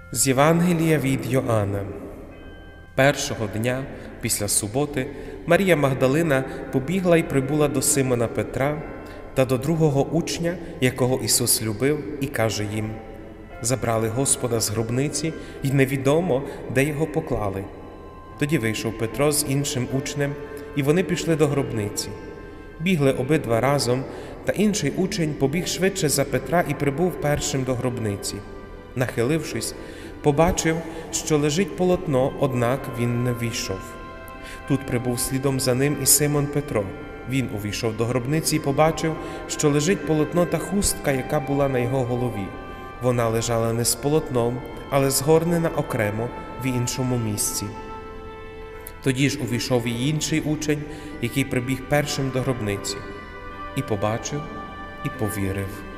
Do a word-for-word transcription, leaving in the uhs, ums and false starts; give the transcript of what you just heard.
З Євангелія від Йоанна. Першого дня після суботи Марія Магдалина побігла й прибула до Симона Петра та до другого учня, якого Ісус любив, і каже їм: «Забрали Господа з гробниці, й невідомо, де його поклали». Тоді вийшов Петро з іншим учнем, і вони пішли до гробниці. Бігли обидва разом, та інший учень побіг швидше за Петра і прибув першим до гробниці. Нахилившись, побачив, що лежить полотно, однак він не ввійшов. Тут прибув слідом за ним і Симон Петро. Він увійшов до гробниці і побачив, що лежить полотно та хустка, яка була на його голові. Вона лежала не з полотном, але згорнена окремо в іншому місці. Тоді ж увійшов і інший учень, який прибіг першим до гробниці, і побачив, і повірив.